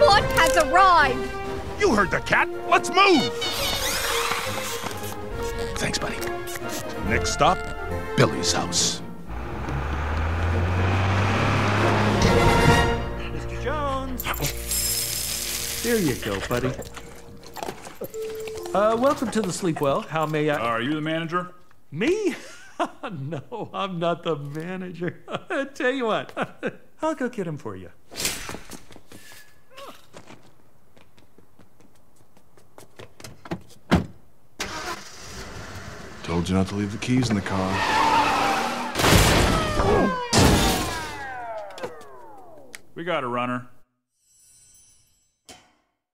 bot has arrived! You heard the cat. Let's move! Thanks, buddy. Next stop, Billy's house. Mr. Jones! There you go, buddy. Welcome to the Sleepwell. How may I... Are you the manager? Me? No, I'm not the manager. Tell you what, I'll go get him for you. Told you not to leave the keys in the car. We got a runner.